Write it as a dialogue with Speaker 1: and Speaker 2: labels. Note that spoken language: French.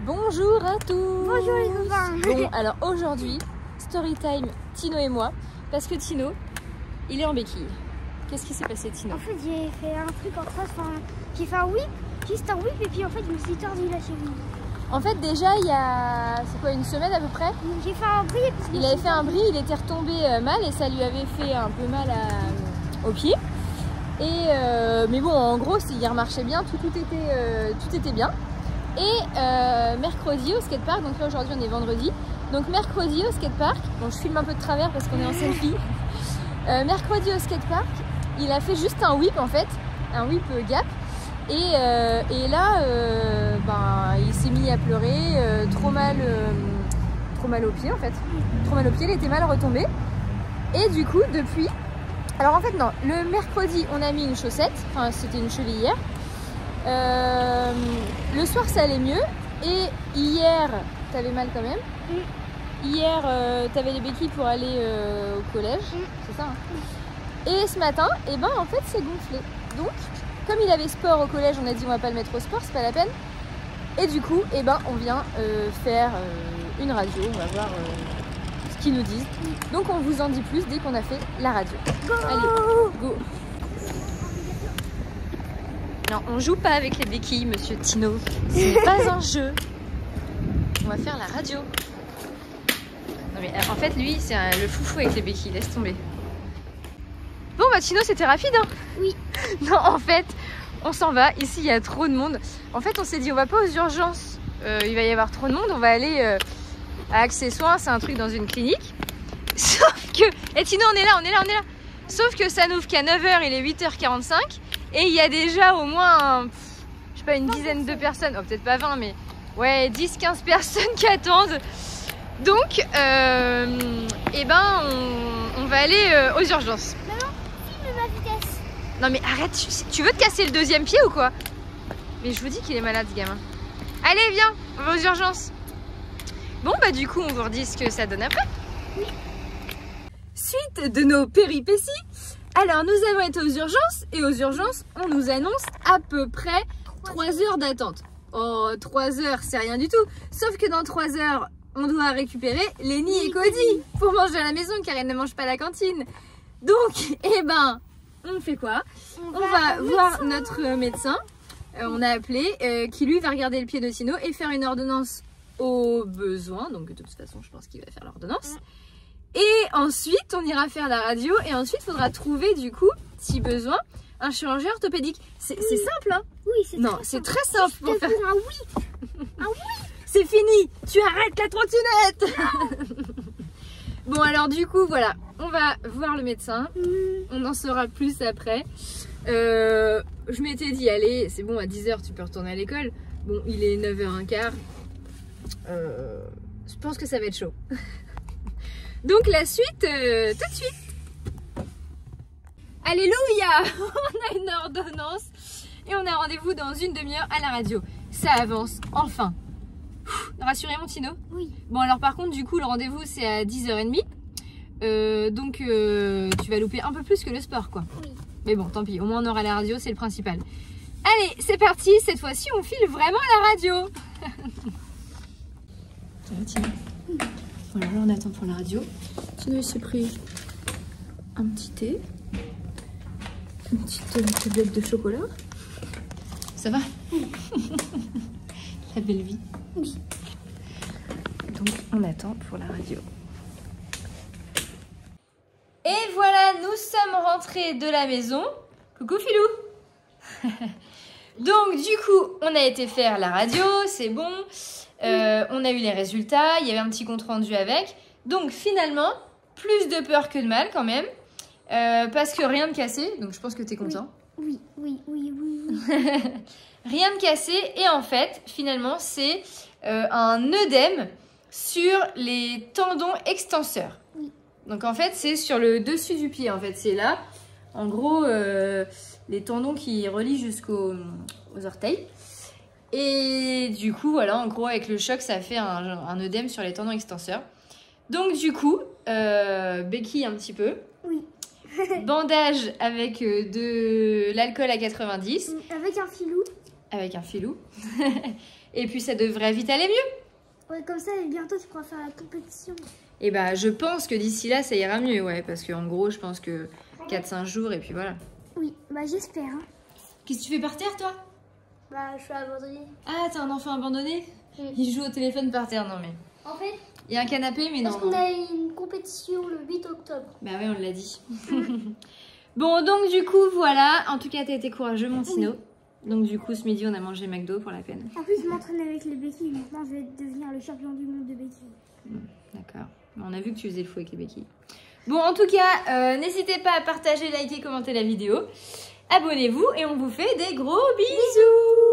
Speaker 1: Bonjour à tous.
Speaker 2: Bonjour les copains.
Speaker 1: Bon, alors aujourd'hui, story time Tino et moi, parce que Tino, il est en béquille. Qu'est-ce qui s'est passé, Tino?
Speaker 2: En fait, j'ai fait un truc en trace, j'ai fait un whip, juste un whip, et puis en fait, je me suis tordu la cheville.
Speaker 1: En fait, déjà, il y a, c'est quoi, une semaine à peu près,
Speaker 2: J'ai fait un bris.
Speaker 1: il avait fait un bris, il était retombé mal et ça lui avait fait un peu mal au pied. Et mais bon, en gros, il remarchait bien, tout était bien. Et mercredi au skatepark, donc là aujourd'hui on est vendredi, donc mercredi au skatepark, bon je filme un peu de travers parce qu'on est en selfie, mercredi au skatepark, il a fait juste un whip en fait, un whip gap, et là il s'est mis à pleurer, trop mal au pied en fait, trop mal au pied, il était mal retombé, et du coup depuis, alors en fait non, le mercredi on a mis une chaussette, enfin c'était une cheville hier. Le soir ça allait mieux et hier t'avais mal quand même. Hier t'avais les béquilles pour aller au collège, c'est ça hein. Et ce matin, et ben en fait c'est gonflé. Donc comme il avait sport au collège, on a dit on va pas le mettre au sport, c'est pas la peine. Et du coup, et ben on vient faire une radio, on va voir ce qu'ils nous disent. Donc on vous en dit plus dès qu'on a fait la radio.
Speaker 2: Go.
Speaker 1: Allez, go. Non, on joue pas avec les béquilles, monsieur Tino. C'est pas un jeu. On va faire la radio. Non mais en fait, lui, c'est le foufou avec les béquilles. Laisse tomber. Bon bah Tino, c'était rapide, hein?
Speaker 2: Oui.
Speaker 1: Non, en fait, on s'en va. Ici, il y a trop de monde. En fait, on s'est dit, on va pas aux urgences. Il va y avoir trop de monde. On va aller à Accessoires. C'est un truc dans une clinique. Sauf que... Et Tino, on est là. Sauf que ça n'ouvre qu'à 9h, il est 8h45. Et il y a déjà au moins, je sais pas, une dizaine de personnes, oh, peut-être pas 20, mais ouais, 10-15 personnes qui attendent. Donc, et ben, on va aller aux urgences.
Speaker 2: Maman, filme ma vitesse.
Speaker 1: Non mais arrête, tu veux te casser le deuxième pied ou quoi? Mais je vous dis qu'il est malade ce gamin. Allez, viens, on va aux urgences. Bon, bah du coup, on vous redit ce que ça donne après.
Speaker 2: Oui.
Speaker 1: Suite de nos péripéties. Alors, nous avons été aux urgences et aux urgences, on nous annonce à peu près 3 heures d'attente. Oh, 3 heures, c'est rien du tout. Sauf que dans 3 heures, on doit récupérer Lenny et Cody pour manger à la maison car ils ne mangent pas à la cantine. Donc, eh ben, on fait quoi? On va voir notre médecin, on a appelé, qui lui va regarder le pied de Tino et faire une ordonnance au besoin. Donc, de toute façon, je pense qu'il va faire l'ordonnance. Et ensuite, on ira faire la radio et ensuite, il faudra trouver du coup, si besoin, un chirurgien orthopédique. C'est simple, hein?
Speaker 2: Oui, c'est
Speaker 1: non, c'est très simple pour faire.
Speaker 2: Un oui. Un oui.
Speaker 1: C'est fini. Tu arrêtes la trottinette. Bon, alors du coup, voilà, on va voir le médecin. On en saura plus après. Je m'étais dit, allez, c'est bon, à 10h, tu peux retourner à l'école. Bon, il est 9h15. Je pense que ça va être chaud. Donc la suite, tout de suite. Alléluia. On a une ordonnance et on a rendez-vous dans une demi-heure à la radio. Ça avance, enfin. Rassurez mon Tino?
Speaker 2: Oui.
Speaker 1: Bon alors par contre du coup le rendez-vous c'est à 10h30. Donc tu vas louper un peu plus que le sport quoi.
Speaker 2: Oui.
Speaker 1: Mais bon tant pis, au moins on aura la radio, c'est le principal. Allez, c'est parti, cette fois-ci on file vraiment à la radio. Ça va Tino? Voilà, là on attend pour la radio. Tino il s'est pris un petit thé, une petite tablette de chocolat. Ça va? La belle vie.
Speaker 2: Oui.
Speaker 1: Donc on attend pour la radio. Et voilà, nous sommes rentrés de la maison. Coucou Filou. Donc du coup, on a été faire la radio, c'est bon. On a eu les résultats, il y avait un petit compte rendu avec. Donc finalement, plus de peur que de mal quand même. Parce que rien de cassé, donc je pense que tu es content.
Speaker 2: Oui.
Speaker 1: Rien de cassé et en fait, finalement, c'est un œdème sur les tendons extenseurs.
Speaker 2: Oui.
Speaker 1: Donc en fait, c'est sur le dessus du pied, en fait, c'est là. En gros, les tendons qui relient jusqu'aux orteils. Et du coup, voilà, en gros, avec le choc, ça fait un œdème sur les tendons extenseurs. Donc du coup, béquille un petit peu.
Speaker 2: Oui.
Speaker 1: Bandage avec de l'alcool à 90.
Speaker 2: Avec un filou.
Speaker 1: Avec un filou. Et puis ça devrait vite aller mieux.
Speaker 2: Ouais, comme ça, bientôt tu pourras faire la compétition.
Speaker 1: Et bah je pense que d'ici là ça ira mieux, ouais, parce qu'en gros je pense que 4-5 jours et puis voilà.
Speaker 2: Oui, bah j'espère. Hein.
Speaker 1: Qu'est-ce que tu fais par terre toi?
Speaker 2: Bah je suis abandonnée.
Speaker 1: Ah, t'es un enfant abandonné?
Speaker 2: Oui.
Speaker 1: Il joue au téléphone par terre, non mais...
Speaker 2: En fait,
Speaker 1: Il y a un canapé mais non.
Speaker 2: parce qu'on a une compétition le 8 octobre.
Speaker 1: Bah ouais, on l'a dit. Bon, donc du coup, voilà. En tout cas, t'as été courageux, mon Tino. Donc du coup, ce midi, on a mangé McDo pour la peine.
Speaker 2: En plus, je m'entraîne avec les béquilles. Maintenant, je vais devenir le champion du monde de béquilles.
Speaker 1: D'accord. On a vu que tu faisais le fou avec les béquilles. Bon, en tout cas, n'hésitez pas à partager, liker, commenter la vidéo. Abonnez-vous et on vous fait des gros bisous.